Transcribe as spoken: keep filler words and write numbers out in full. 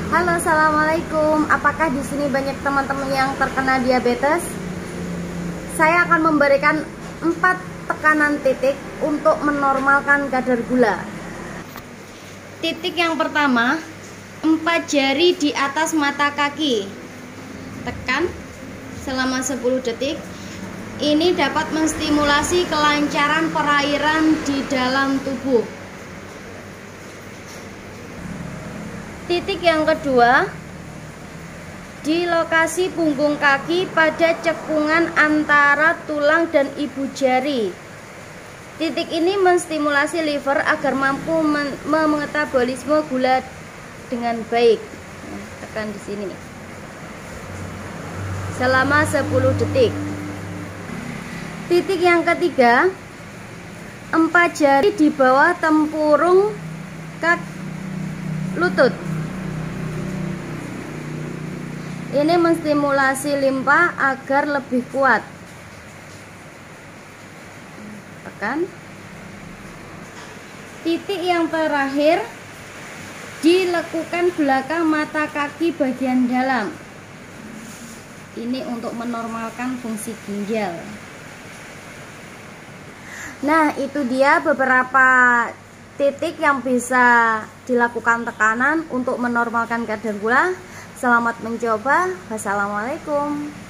Halo, assalamualaikum. Apakah di sini banyak teman-teman yang terkena diabetes? Saya akan memberikan empat tekanan titik untuk menormalkan kadar gula. Titik yang pertama, empat jari di atas mata kaki. Tekan selama sepuluh detik. Ini dapat menstimulasi kelancaran perairan di dalam tubuh. Titik yang kedua, di lokasi punggung kaki pada cekungan antara tulang dan ibu jari. Titik ini menstimulasi liver agar mampu memetabolisme gula dengan baik. Nah, tekan di sini selama sepuluh detik. Titik yang ketiga, empat jari di bawah tempurung kaki lutut. Ini menstimulasi limpa agar lebih kuat. Tekan. Titik yang terakhir, di lekukan belakang mata kaki bagian dalam. Ini untuk menormalkan fungsi ginjal. Nah, itu dia beberapa titik yang bisa dilakukan tekanan untuk menormalkan kadar gula. Selamat mencoba. Wassalamualaikum.